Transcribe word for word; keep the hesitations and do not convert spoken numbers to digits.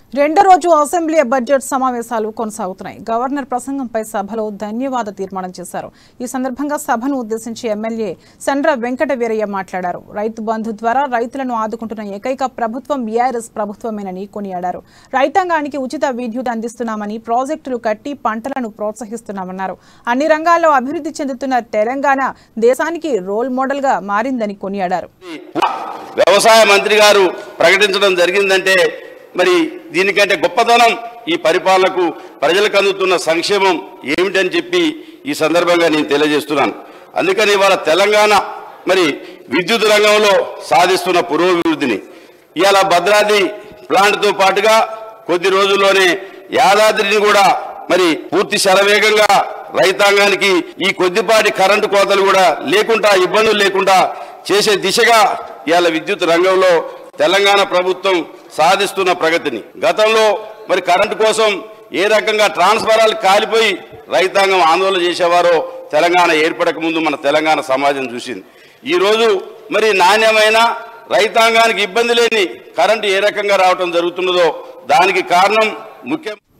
రెండో రోజు assembly budget సమావేశాలు కొనసాగుతున్నాయి. గవర్నర్ ప్రసంగంపై సభలో ధన్యవాద తీర్మానం చేశారు. ఈ సందర్భంగా సభను ఉద్దేశించి ఎమ్మెల్యే సండ్ర వెంకట వీరయ్య మాట్లాడారు. రైతు బంధు ద్వారా రైతులను ఆదుకుంటున్న ఏకైక ప్రభుత్వం బీఆర్ఎస్ ప్రభుత్వమేనని కొనియాడారు. రైతాంగానికి ఉచిత విద్యుత్ అందిస్తున్నామని, ప్రాజెక్టులు కట్టి పంటలను ప్రోత్సహిస్తున్నామన్నారు. అన్ని రంగాల్లో అభివృద్ధి చెందుతున్న తెలంగాణ దేశానికి రోల్ మోడల్ గా మారిందని కొనియాడారు. వ్యవసాయ మంత్రి గారు ప్రకటించడం జరిగిందంటే మరి దీనికంటే గొప్పదనం ఈ పరిపాలనకు ప్రజలకు అందుతున్న సంక్షేమం ఏమిటని చెప్పి ఈ సందర్భంగా నేను తెలియజేస్తున్నాను. అందుకని ఇవాళ తెలంగాణ మరి విద్యుత్ రంగంలో సాధిస్తున్న పురోభివృద్ధిని ఇవాళ భద్రాద్రి ప్లాంట్తో పాటుగా కొద్ది రోజుల్లోనే యాదాద్రిని కూడా మరి పూర్తి శరవేగంగా రైతాంగానికి ఈ కొద్దిపాటి కరెంటు కోతలు కూడా లేకుండా, ఇబ్బందులు లేకుండా చేసే దిశగా ఇవాళ విద్యుత్ రంగంలో తెలంగాణ ప్రభుత్వం సాధిస్తున్న ప్రగతిని, గతంలో మరి కరెంటు కోసం ఏ రకంగా ట్రాన్స్ఫారాలు కాలిపోయి రైతాంగం ఆందోళన చేసేవారో తెలంగాణ ఏర్పడక ముందు మన తెలంగాణ సమాజం చూసింది. ఈరోజు మరి నాణ్యమైన రైతాంగానికి ఇబ్బంది లేని కరెంటు ఏ రకంగా రావటం జరుగుతున్నదో దానికి కారణం ముఖ్యం.